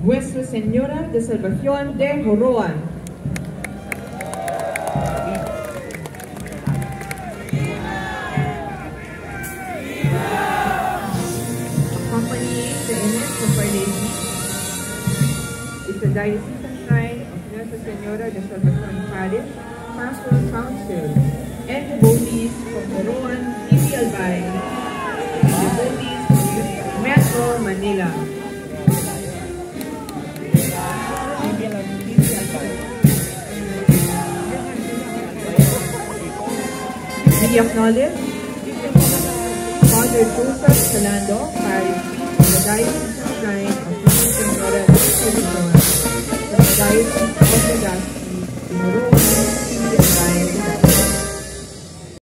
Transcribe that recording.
Nuestra Señora De Salvacion De Joroan. Accompanying the image of Our Lady is the Diocesan Shrine of Nuestra Señora De Salvacion Parish Pastoral Council and devotees from Joroan, Tiwi, Albay, and devotees from Metro Manila. We acknowledge Father Joseph Salando, Parish Priest of the Diocesan Shrine of Nuestra Señora De Salvacion, from the Diocese of Legazpi,